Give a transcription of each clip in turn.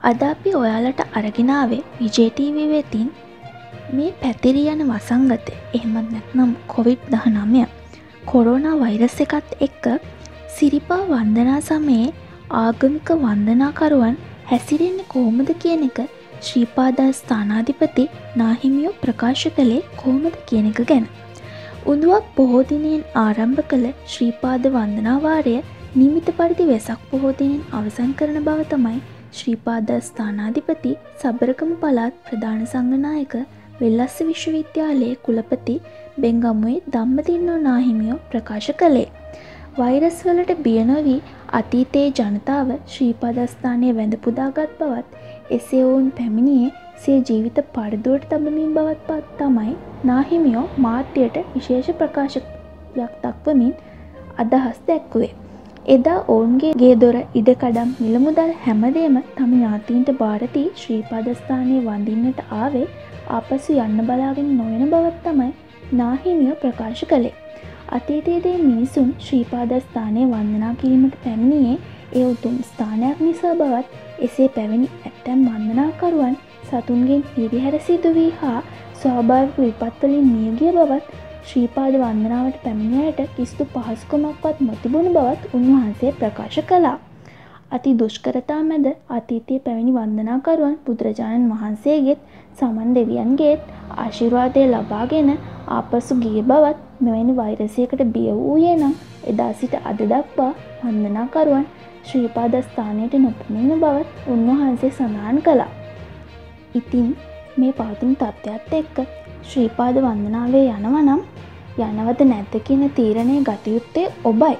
අද අපි ඔයාලට අරගෙන ආවේ විජේ ටීවී වෙතින් මේ පැතිරී යන වසංගතය එහෙමත් නැත්නම් COVID-19 කොරෝනා වෛරස් එකත් එක්ක සිරිපා වන්දනා සමයේ ආගමික වන්දනාකරුවන් හැසිරෙන්නේ කොහොමද කියන එක ශ්‍රීපාද ස්ථානාධිපති නාහිමියෝ ප්‍රකාශ කළේ කොහොමද කියන එක ගැන. උඳුවක් පොහෝ දිනයෙන් ආරම්භ කළ ශ්‍රීපාද වන්දනා වාරය නිමිත පරිදි වෙසක් පොහෝ දිනෙන් අවසන් කරන බව තමයි ශ්‍රීපාද ස්ථානාධිපති සබරකම පළාත් ප්‍රධාන සංඝනායක වෙල්ලස්ස විශ්වවිද්‍යාලයේ කුලපති බෙන්ගමුවේ ධම්මදින්නෝ නාහිමියෝ ප්‍රකාශ කළේ. වෛරස් වලට බිය නොවී අතීතයේ ජනතාව ශ්‍රීපාද ස්ථානයේ වැඳ පුදාගත් බවත් එසේ ඔවුන් පැමිණියේ සිය ජීවිත පරදුවට තබමින් බවත් තමයි නාහිමියෝ මාධ්‍යයට විශේෂ ප්‍රකාශයක් දක්වමින් අදහස් දැක්වුවේ. එදා ඔවුන්ගේ ගේ දොර ඉඩකඩම් මිලමුදල් හැමදේම තම ඥාතීන්ට භාරදී ශ්‍රීපාද ස්ථානයේ වඳින්නට ආවේ ආපසු යන්න බලාගෙන නොවන බවත් තමයි නාහිමියෝ ප්‍රකාශ කළේ. අතීතයේදී මිනිසුන් ශ්‍රීපාද ස්ථානයේ වන්දනා කිරීමට පැමිණියේ ඒ උතුම් ස්ථානයක් නිසා බවත් එසේ පැමිණි ඇතැම් වන්දනාකරුවන් සතුන්ගෙන් හිරිහැර සිදු වී හා ස්වාභාවික විපත්වලින් මියගිය බවත් ශ්‍රීපාද වන්දනාවට පැමිණියට කිසිදු පහසුකමක්වත් නොතිබුණු බවත් උන්වහන්සේ ප්‍රකාශ කළා. අති දුෂ්කරතා මැද අතීතයේ පැමිණි වන්දනාකරුවන් බුදුරජාණන් වහන්සේගෙත් සමන් දෙවියන්ගේත් ආශිර්වාදය ලබාගෙන ආපසු ගිය බවත් මෙවැනි වෛරසයකට බිය වූයේ නම් එදා සිට අද දක්වා වන්දනාකරුවන් ශ්‍රීපාද ස්ථානයට නොපැමිණෙන බවත් උන්වහන්සේ සඳහන් කළා. ඉතින් මේ පවතින තත්ත්වයත් එක්ක ශ්‍රීපාද වන්දනාවේ යනවා නම් යනවද නැද්ද කියන තීරණය ගත යුත්තේ ඔබයි.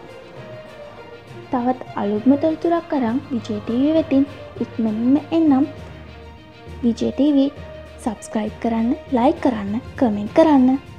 තවත් අලුත්ම තොරතුරක් අරන් විජේ ටීවී වෙතින් ඉක්මනින්ම එන්නම්. විජේ ටීවී සබ්ස්ක්‍රයිබ් කරන්න, ලයික් කරන්න, කමෙන්ට් කරන්න.